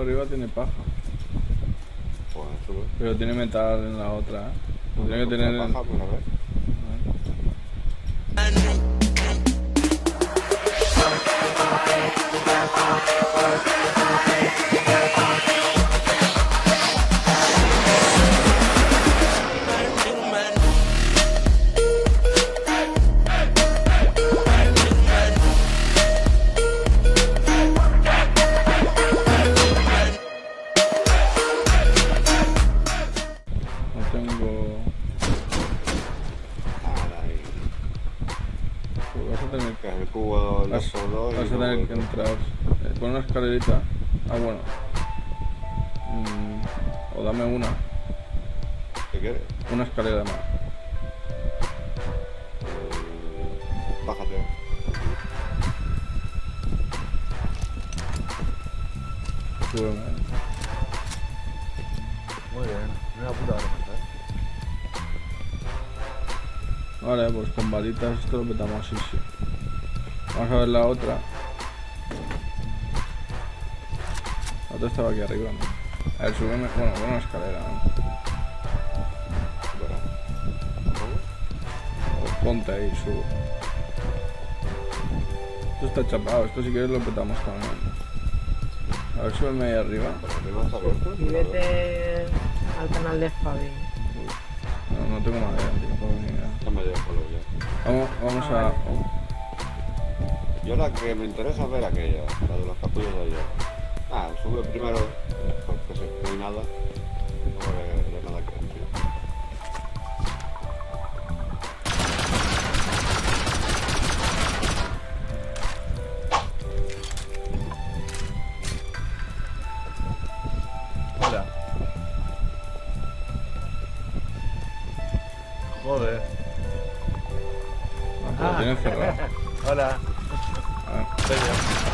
arriba tiene paja. Pues sube. Pero tiene metal en la otra, ¿eh? Lo tiene que tener en... Paja, pues a ver. No tengo... Ahí. Pues vas a tener Que es el cubo de los Vas solos. a tener que entrar. Pon una escalerita. Ah, bueno. O dame una. ¿Qué quieres? Una escalera más. Bájate. Súbeme. Muy bien, una puta arma, ¿sabes? Vale, pues con balitas esto lo petamos, sí, sí. Vamos a ver la otra. La otra estaba aquí arriba, ¿no? A ver, súbeme. Bueno, con una escalera, ¿no? Pues ponte ahí, subo. Esto está chapado, esto si quieres lo petamos también. A ver, súbeme ahí arriba. ¿Arriba está abierto? Y vete al canal de Fabi. No tengo madera, tío, no tengo ni idea. Ya me dejo ya. Vamos a... Yo la que me interesa es ver aquella, la de los capullos de ayer. Ah, sube primero, porque si no hay nada, no voy a ver nada que decir. Hola. Joder. Lo tienen cerrado. Hola. Ah, Soy yo.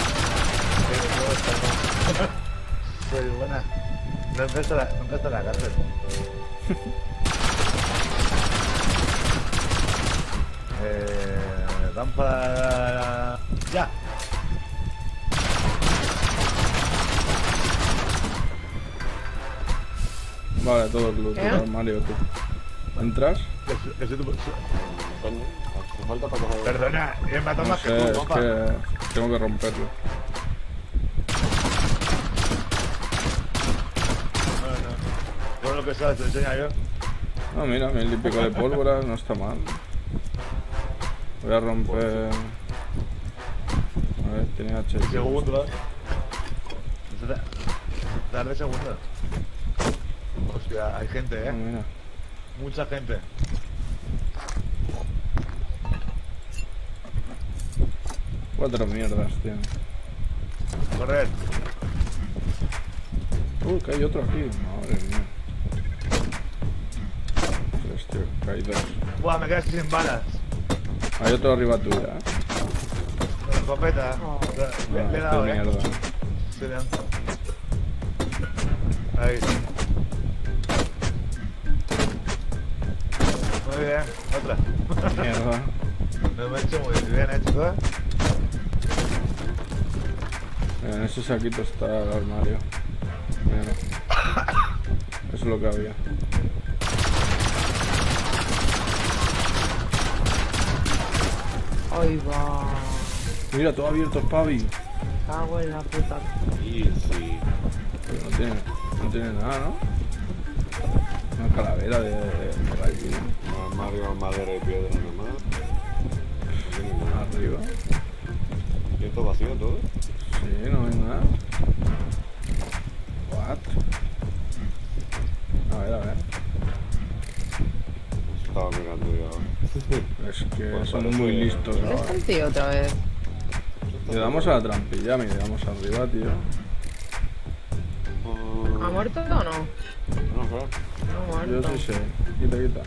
Soy buena. Nunca está en la cárcel. Rampa... ¡Ya! vale, todo el loot, el armario, tú. ¿Entras? Que soy tu... Coño, hace falta para coger... Perdona, me mató No más sé, que tú, es compa. que tengo que romperlo. No. Todo lo que sabes te enseña yo. Ah, mira, 1000 y pico de pólvora, no está mal. Voy a romper... A ver, tiene H. Segundos. Darle segundos. Hostia, hay gente, Ah, mira. Mucha gente. Cuatro mierdas, tío. Correr. Que hay otro aquí. Madre mía. Tres, tío, que hay dos. Buah, me quedé sin balas. Hay otro arriba tuya, ¿eh? Con escopeta. Le he Este dado, mierda. Sí, le han dado. Ahí. Muy bien, otra. Mierda. No me he hecho muy bien, chicos. Mira, en ese saquito está el armario. Mira. Eso es lo que había. Ahí va. Mira, todo abierto, Pavi. Cago en la puta. Easy. Pero no tiene nada, ¿no? Una calavera de gallina. Un armario, madera y piedra nomás. No tiene nada. Arriba. ¿Y esto vacío todo? Sí, no hay nada. What? A ver. Estaba mirando yo. Es que Pues son parece- muy listos ¿Dónde está ahora. el tío otra vez? Le damos a la trampilla, miramos arriba, tío. ¿Ha muerto o no? No sé. No ha Yo muerto. sí sé. Quita.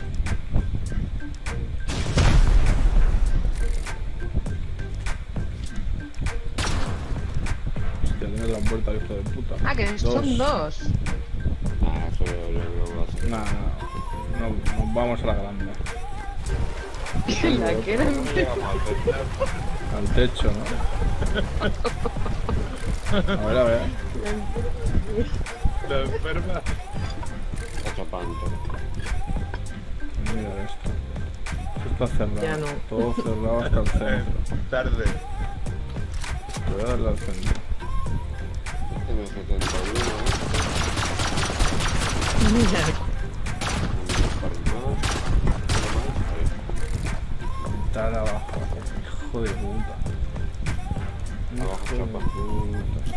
Hostia, tienes la puerta, hijo de puta. Ah, que son dos. Ah, eso yo creo que va a ser. Nah, no, nos vamos a la grande. La que era ¿Cómo llegamos al techo? Al techo, ¿no? A ver. La enferma. Está chapando. Mira esto. Esto está cerrado. Ya no. Todo cerrado hasta el centro. Tarde. Voy a darle al centro. Tiene 71, Mira. Está de abajo. Hijo de puta. Abajo, Hijo de chapa. puta.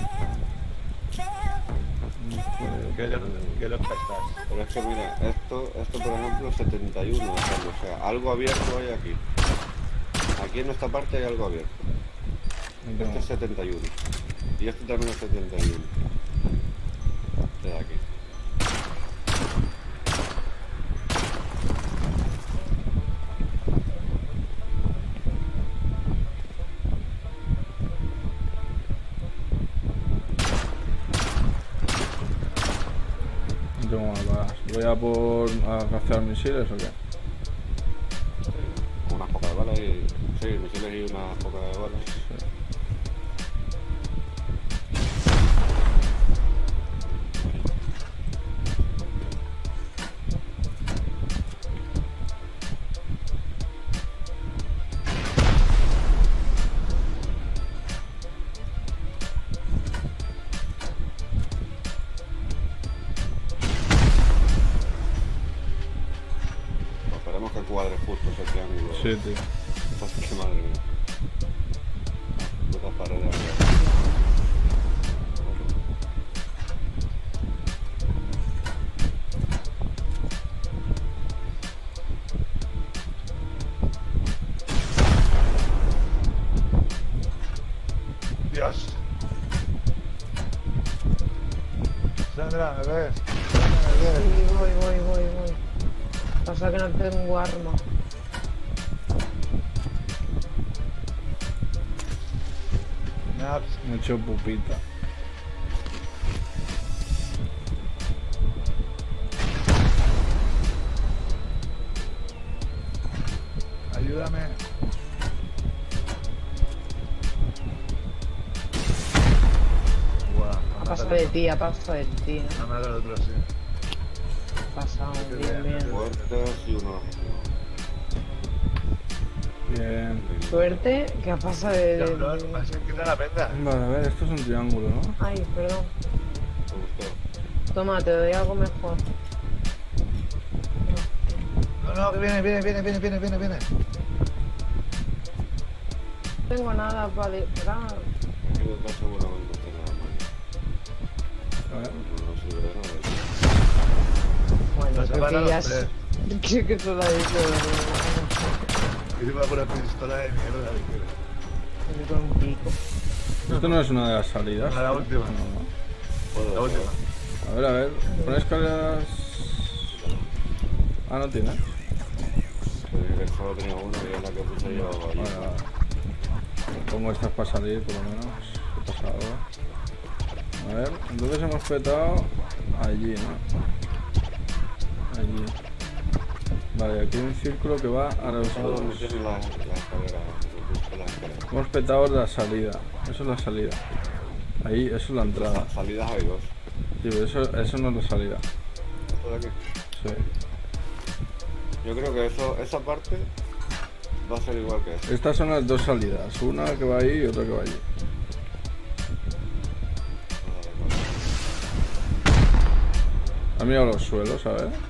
Hijo de Que puta. lo estás. Pero es que mira, esto por ejemplo 71 de carne, o sea, algo abierto hay aquí. Aquí en esta parte hay algo abierto. Este es 71. Y este también es 71. Este de aquí. No tengo más balas. ¿Voy a por a cazar misiles o qué? Unas pocas de balas y... Sí, misiles y unas pocas de balas. Pues esperemos que cuadre justo ese triángulo. Sí, tío. Qué madre mía. Putas paredes abiertas. Dios. Sandra, ¿me ves? Sandra, ¿me ves? Sí, voy. Pasa que no tengo arma. Naps. Me he hecho pupita. Ayúdame. Guau. Ha pasado de ti, ha pasado de ti. ¿No? No me haga el otro así. Ha pasado bien. Fuertes y uno. Bien. Suerte que ha pasado de... Cabrón, más que quita la venda. Vale, a ver, esto es un triángulo, ¿no? Ay, perdón. ¿Te gustó? Toma, te doy algo mejor. No, que viene. No tengo nada para disparar. Aquí detrás seguramente tenga A ver. no sirve de nada. Bueno, Nos creo van a que los ya tres. Creo que eso lo ha dicho. Y se va con una pistola de mierda. Con un pico. Esto no es una de las salidas. La última. No, no. Puedo La última. A ver, pon escaleras. Ah, no tiene. Te dije que solo tenía uno y es la que puse yo allí. Vale. Pongo estas para salir, por lo menos. ¿Qué pasa ahora? A ver, entonces hemos petado allí, ¿no? Allí. Vale, aquí hay un círculo que va a los ¿Sabes dónde lados. tiene la escalera? La escalera. Hemos petado la salida. Eso es la salida. Ahí, eso es la entrada. Salidas hay dos. Sí, pero eso no es la salida. Esto de aquí. Sí. Yo creo que esa parte va a ser igual que esta. Estas son las dos salidas. Una que va ahí y otra que va allí. Ha mirado los suelos, ¿sabes? 100.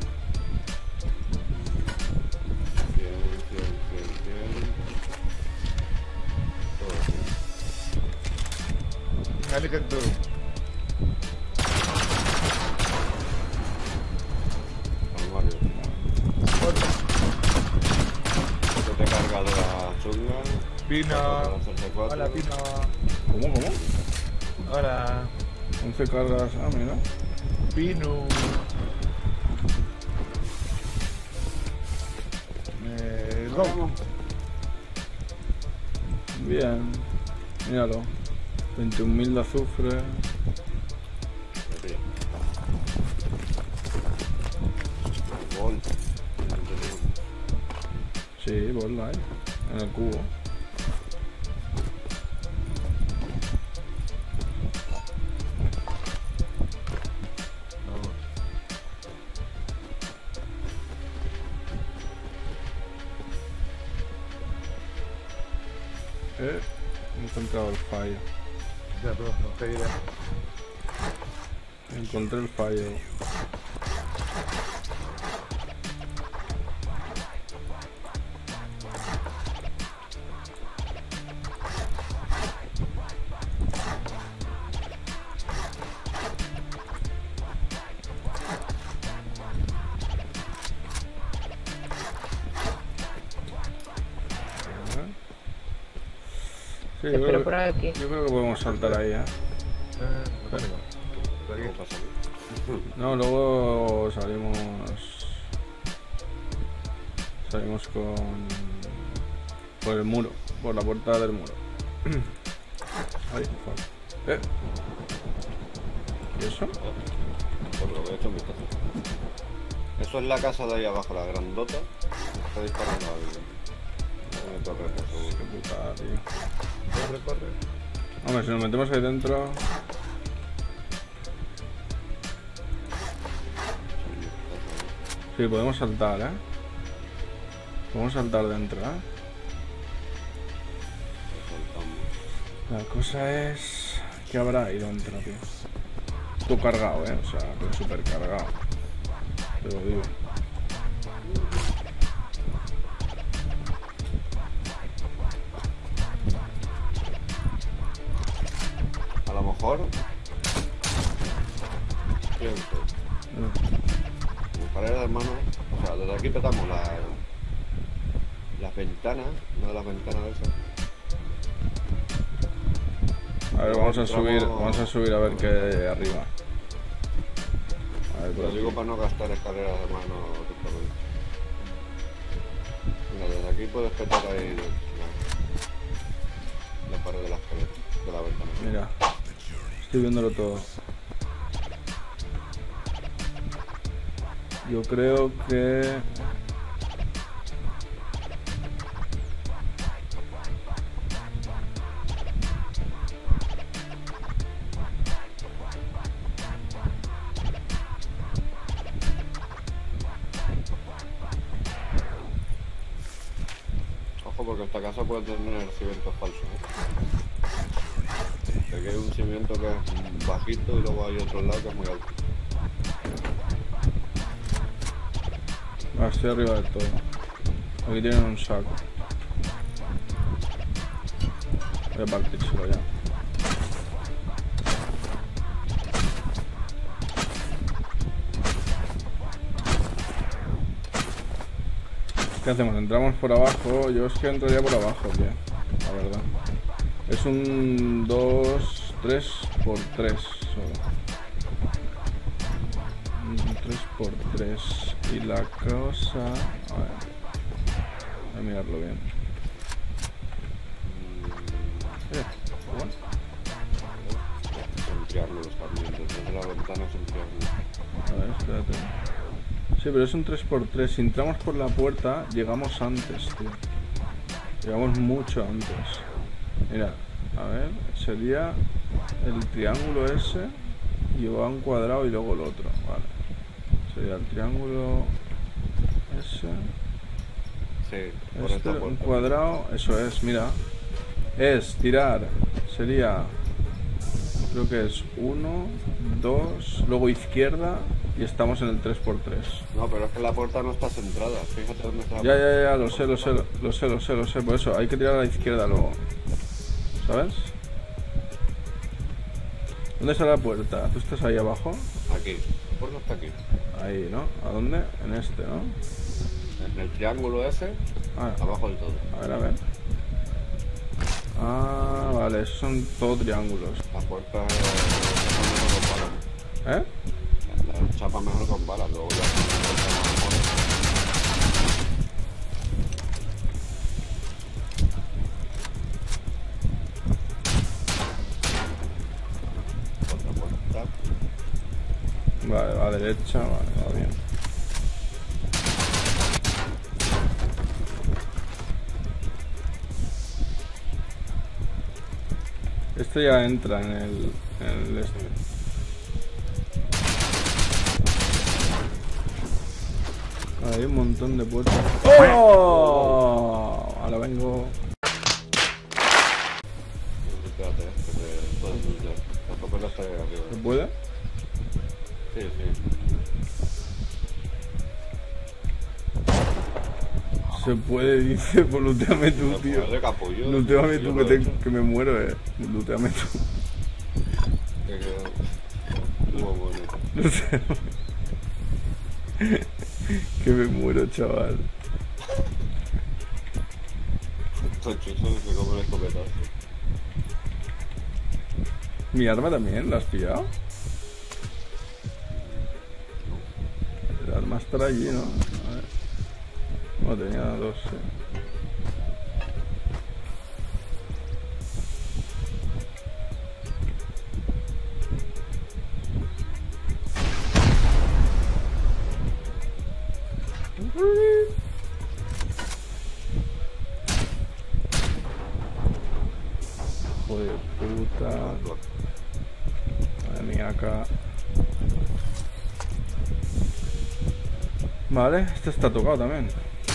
Todo así. Elige tú. Armario. Esto te carga de la chunga. Pino. Hola, Hola, Pino. ¿Cómo? Hola. 11 cargas. Ah, mira. Pino. Go. Bien. Míralo. 21.000 de azufre. Gol. Sí, bola ahí. En el cubo. He encontrado el fallo. Ya, tú, no te iré. Encontré el fallo. Sí, Te espero por aquí. yo creo que podemos saltar ahí, ¿eh? No tengo. Por aquí. ¿Cómo pasa? No, luego salimos por el muro, por la puerta del muro. Ahí, fuera. ¿Y eso? Pues lo voy a echar un vistazo. Eso es la casa de ahí abajo, la grandota. Está disparando a la torre, seguro. Qué putada, tío. Corre, corre. Hombre, si nos metemos ahí dentro. Sí, podemos saltar, ¿eh? Podemos saltar dentro, ¿eh? La cosa es... ¿Qué habrá ahí dentro, tío? Tú cargado, ¿eh? O sea, pero súper cargado. Te lo digo. A lo mejor... Pienso. Como paredes de hermano, o sea, desde aquí petamos las ventanas, una de las ventanas de esas. A ver, vamos a subir a ver qué hay arriba. A ver, por Lo aquí. digo para no gastar escaleras de mano directamente. Mira, desde aquí puedes petar ahí la pared de la escalera, de la ventana. Mira, estoy viéndolo todo. Yo creo que... Ojo porque esta casa puede tener cimientos falsos, ¿eh? Aquí hay un cimiento que es bajito y luego hay otro lado que es muy alto. Ah, estoy arriba del todo. Aquí tienen un saco. Voy a partírselo ya. ¿Qué hacemos? ¿Entramos por abajo? Yo es que entraría por abajo, tío. La verdad. Es un 2, 3 por 3 solo. Un 3 por 3. Y la cosa... A ver. Voy a mirarlo bien. Bueno. Son triángulos también, desde la ventana son triángulos. A ver, espérate. Sí, pero es un 3x3. Si entramos por la puerta, llegamos antes, tío. Llegamos mucho antes. Mira, a ver, sería el triángulo ese y va un cuadrado y luego el otro. Vale. Sería el triángulo ese. Sí, por Este, esta un puerta. cuadrado, eso es, mira. Es tirar, sería... Creo que es 1, 2, luego izquierda y estamos en el 3x3. No, pero es que la puerta no está centrada. Fíjate dónde está la Ya, lo sé. Por eso, hay que tirar a la izquierda luego. ¿Sabes? ¿Dónde está la puerta? ¿Tú estás ahí abajo? Aquí. La puerta está aquí. Ahí, ¿no? ¿A dónde? En este, ¿no? En el triángulo ese, Ah, abajo del todo. a ver. Ah, vale, esos son todo triángulos. La puerta mejor con balas. ¿Eh? La chapa mejor con balas. Luego ya otra puerta. Vale, a la derecha, vale, va bien. Este ya entra en el este. Hay un montón de puertas. ¡Oh! Ahora vengo. está ahí arriba. ¿Se puede? Sí, sí. Se puede, dice, pues looteame tú, Se tío. puede, capullo. Looteame Yo tú, lo he hecho. que me muero, Looteame tú. Estuvo bueno. Looteame. Que me muero, chaval. Estos chuchos se comen escopetazo. ¿Mi arma también? ¿La has pillado? El arma estará allí, ¿no? A ver. No, tenía dos, sí. Hijo de puta. Madre mía, acá. Vale, este está tocado también.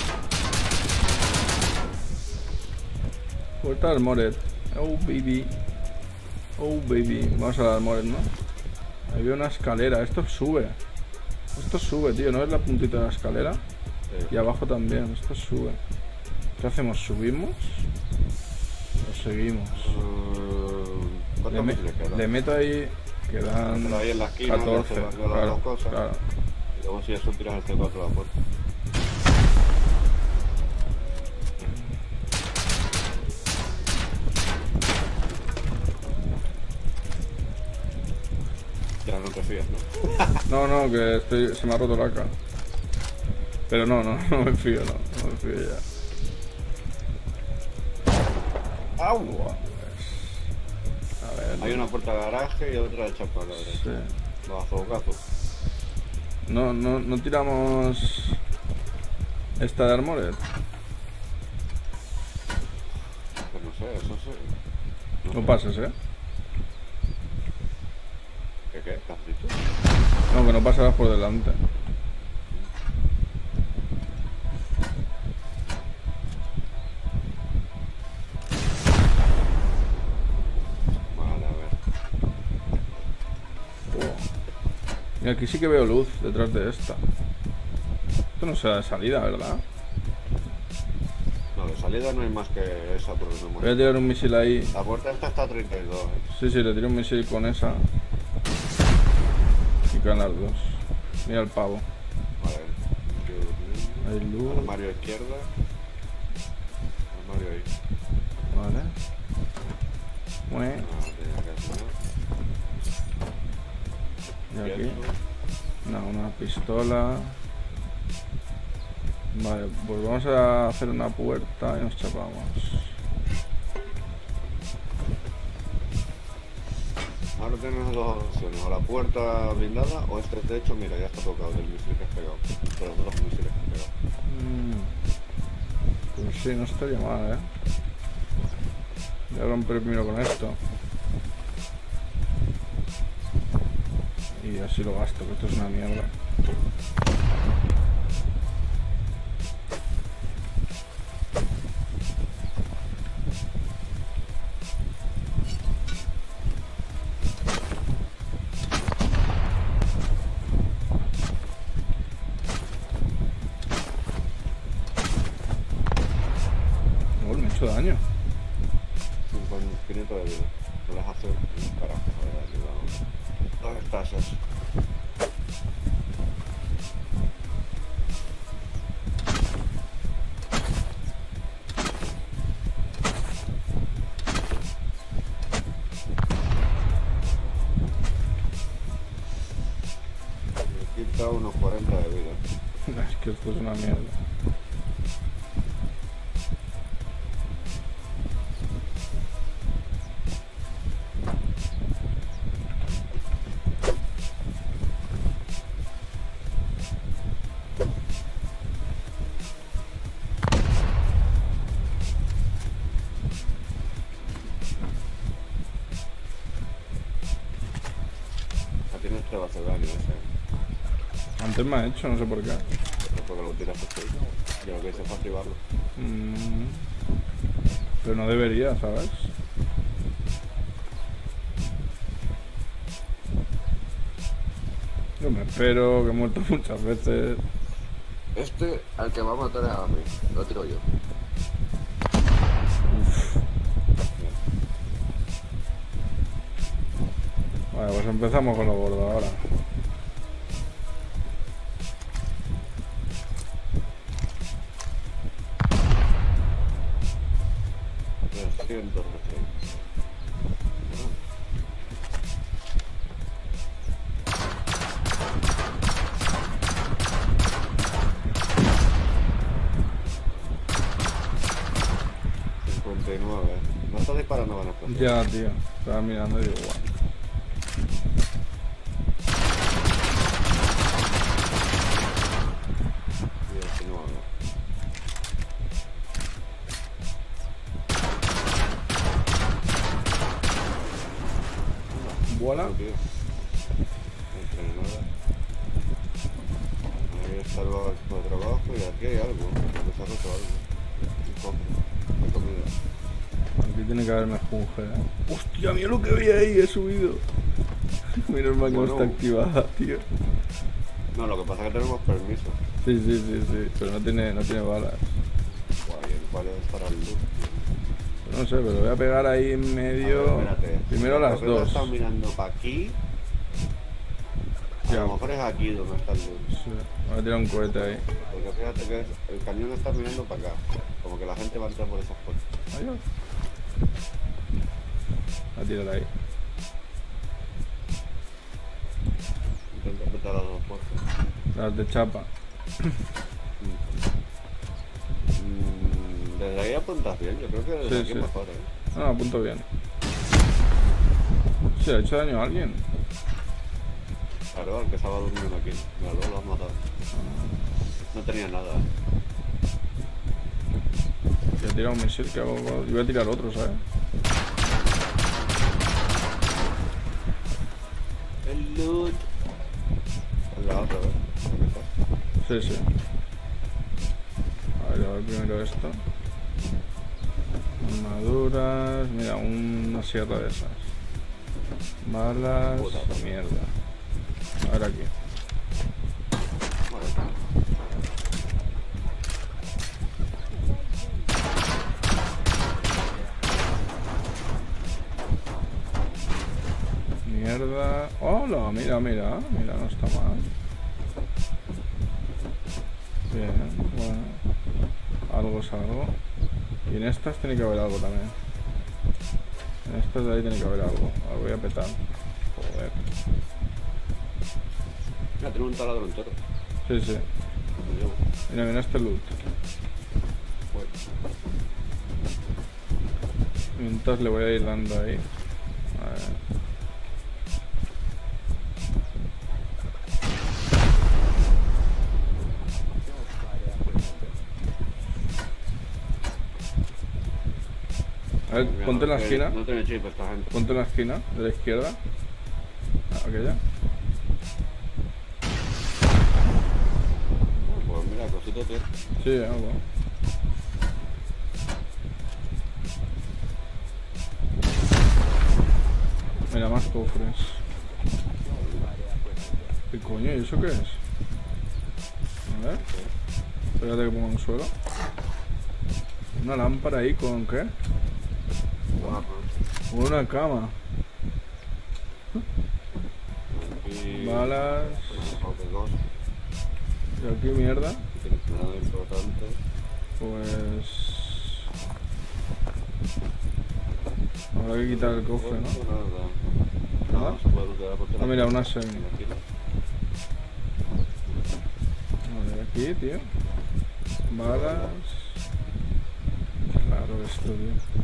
Puerta del Moret. Oh baby. Oh baby. Vamos a la Moret, ¿no? Ahí veo una escalera. Esto sube. Esto sube, tío. ¿No es la puntita de la escalera? Sí. Y abajo también. Esto sube. ¿Qué hacemos? ¿Subimos? ¿O seguimos? ¿Cuántos misiles quedan? Le meto ahí. Quedan Mételo ahí en la esquina, 14. ya se van las Claro, dos cosas. claro. Y luego si eso tiras el C4 a la puerta. Ya no te fías, ¿no? No, que se me ha roto la cara. Pero no me fío, no me fío ya. ¡Au! Buah, pues. A ver. Hay una puerta de garaje y otra de chapa a la derecha. Sí. Los azogazos. No tiramos esta de Armored. Pues no sé, eso sí. No pases, ¿Qué has dicho? No, que no pasarás por delante. Vale, a ver. Y aquí sí que veo luz detrás de esta. Esto no será de salida, ¿verdad? No, de salida no hay más que esa por el Voy a tirar un misil ahí. La puerta esta está a 32, Sí, le tiro un misil con esa. Y caen las dos. Mira el pavo. Vale. Hay luz. Armario izquierda. Armario ahí. Vale. Mue. Y aquí. Una pistola. Vale, pues vamos a hacer una puerta y nos chapamos. Ahora tenemos dos opciones, o la puerta blindada o este techo, mira, ya está tocado del misil que has pegado. Pero no los misiles que has pegado. Pues sí, no estaría mal, Voy a romper primero con esto. Y así lo gasto, que esto es una mierda. Me he hecho daño. Con 500 de vida. No las hace un carajo, la verdad. ¿Dónde estás eso? Me quita unos 40 de vida. Es que esto es una mierda. Ya tienes que hacer daño ese. Antes me ha hecho, no sé por qué. No porque lo tiras por ahí. Yo lo que hice fue activarlo. Pero no debería, ¿sabes? Yo me espero, que he muerto muchas veces. Este, al que va a matar es a mí. Lo tiro yo. Vale, pues empezamos con lo gordo ahora. No está disparando con explosión. Ya, tío. Estaba mirando y digo, guau. 19. Vuela. No, tío. No tiene nada. Ahí está el equipo de trabajo y aquí hay algo. Porque se ha roto algo. Un cofre de comida. Aquí tiene que haber más junge, ¿eh? Hostia, mira lo que había ahí, he subido. Menos mal que no Bueno. está activada, tío. No, lo que pasa es que tenemos permiso. Sí, pero no tiene balas. Guay, ¿en cuál estará el loot? No sé, pero voy a pegar ahí en medio. Espérate. Primero las Creo que dos. están mirando para aquí. A Ya. lo mejor es aquí donde está el loot. Sí, voy a tirar un cohete ahí. Porque fíjate que el cañón está mirando para acá. Como que la gente va a entrar por esas puertas. Adiós. Voy a tirar ahí. Intenta apretar las dos puertas. Las de chapa. Desde ahí apuntas bien, yo creo que desde Sí, aquí sí. es mejor, ¿eh? No, apunto bien. ¿Se ha hecho daño a alguien? Claro, el que estaba durmiendo aquí. Mira, luego lo has matado. No tenía nada. Voy a tirar un misil que hago. Y voy a tirar otro, ¿sabes? El loot. Es la otra, ¿ves? Sí. A ver primero esto. Armaduras. Mira, una sierra de esas. Balas. Puta. Mierda. A ver aquí. Vale. Mierda. Hola, mira, no está mal. Bien, bueno. Algo es algo. Y en estas tiene que haber algo también. En estas de ahí tiene que haber algo. Ahora voy a petar. Joder. Mira, tiene un taladro entero. Sí. Lo llevo. Mira este loot. Bueno. Mientras le voy a ir dando ahí. A ver. A ver, Mira, ponte en la esquina. No tiene chip esta gente. Ponte en la esquina de la izquierda. Aquella. Pues mira, cosito tío. Sí, algo. Mira, más cofres. ¿Qué coño? ¿Y eso qué es? A ver. Espérate que pongo en suelo. Una lámpara ahí con ¿qué? Con una cama. Y... Balas. Aunque dos. Y aquí mierda. No tiene nada importante. Pues... Habrá que quitar el cofre, ¿no? Nada. ¿Nada? No se puede lootear porque Ah, mira, una semi. Aquí no. Vale, aquí, tío. Balas. Qué raro esto, tío.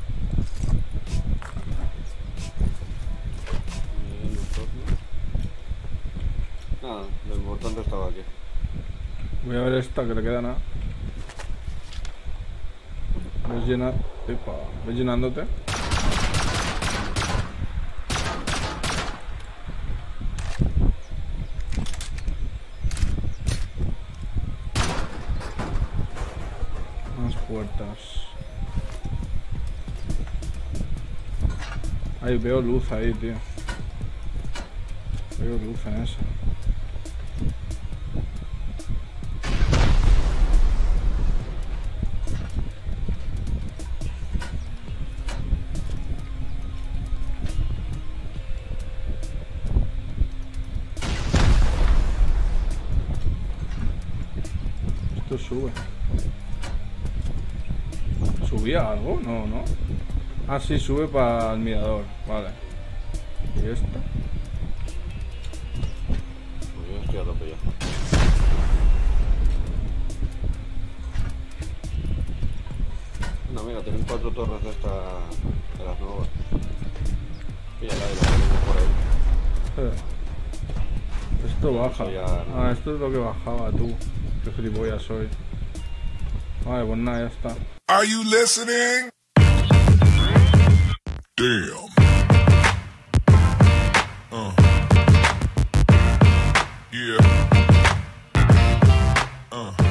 Nada, lo importante estaba aquí. Voy a ver esta que le queda nada. ¿Ves llenar? Epa, ¿ves llenándote? Más puertas. Ahí veo luz ahí, tío. Veo luz en esa. esto sube. ¿Subía algo? No, no. Ah, sí, sube para el mirador. Vale. ¿Y esto? Pues yo estoy a tope ya. No, mira, tienen 4 torres de las nuevas. Y ya la tenemos por ahí. Esto baja. Eso ya no. Ah, esto es lo que bajaba, tú. Qué gilipollas soy. Vale, pues nada, ya está. Are you listening? Damn. Yeah.